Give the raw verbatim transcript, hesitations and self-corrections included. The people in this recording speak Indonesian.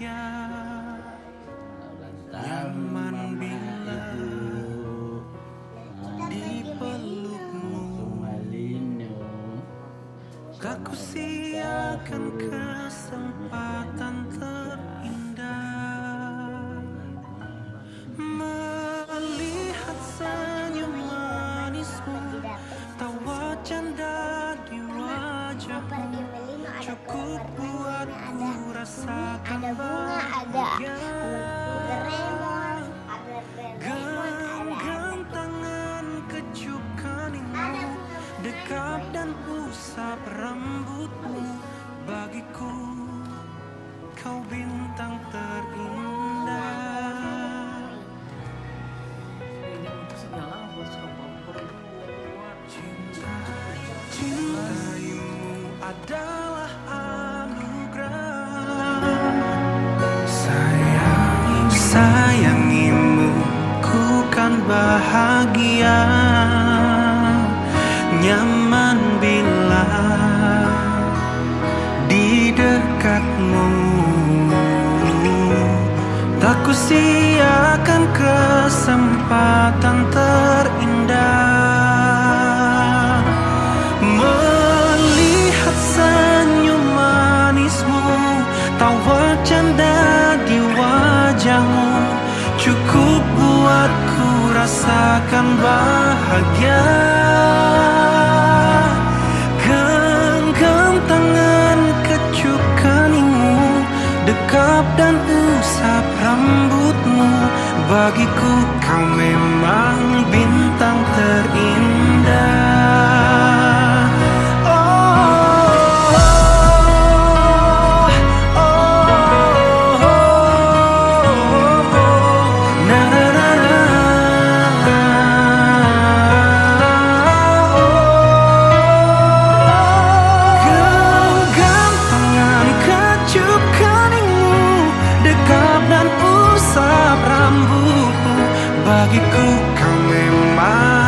bahagia, nyaman bila dipelukmu. Aku siakan kesempatan terindah melihat senyum manismu, tawa canda di wajahmu, cukup buatku rasakan bahagia. Genggam tangan, kecup keningmu, dekap dan usap rambutmu. Bagiku kau bintang terindah. Cinta, cintaimu adalah anugerah. Sayangi, sayangimu ku kan bahagia, nyaman bila di dekatmu. Tak ku siakan kesempatan terindah melihat senyum manismu, tawa canda di wajahmu, cukup buatku rasakan bahagia. Genggam tangan, kecup keningmu, dekap dan usap rambutmu. Bagiku kau memang bintang terindah. Oh, oh, oh, oh, na na na na. Genggam tangan, kecup keningmu, dekap dan usap rambutmu. Bagiku kau memang